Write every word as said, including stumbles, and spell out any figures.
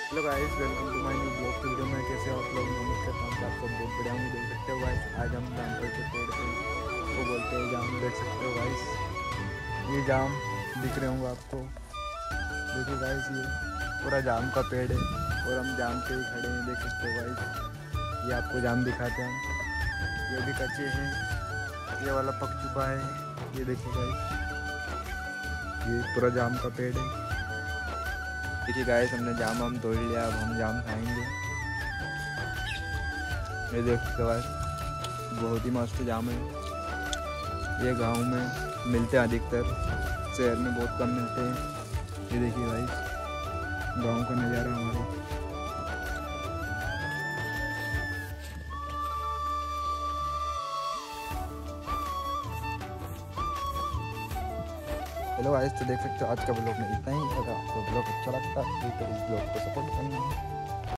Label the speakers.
Speaker 1: Hello guys, welcome to my new blog. Video में कैसे आप लोग उम्मीद करता हूँ कि आप सब बहुत बढ़िया होंगे। देख सकते हो गाइस, आज हम जामफल के पेड़ पे वो बोलते हैं जाम, देख सकते हो गाइस, ये जाम दिख रहे होंगे आपको। देखिए गाइस, ये पूरा जाम का पेड़ है और हम जाम पे ही खड़े हैं। देख सकते हो गाइस, ये आपको जाम दिखाते हैं हम। ये भी कच्चे हैं, ये वाला पक चुका है। ये देखिए गाइस, ये पूरा जाम का पेड़ है। देखिए गाइस, हमने जाम हम तोड़ लिया, अब हम जाम खाएंगे। ये देख सकते हो गाइस, बहुत ही मस्त जाम है। ये गांव में मिलते हैं अधिकतर, शहर में बहुत कम मिलते हैं। ये देखिए गाइस, गांव का नज़ारा हमारा। हेलो गाइस, तो देख सकते हो आज का ब्लॉग में इतना ही। अगर आपको ब्लॉग अच्छा लगता है तो इस ब्लॉग को सपोर्ट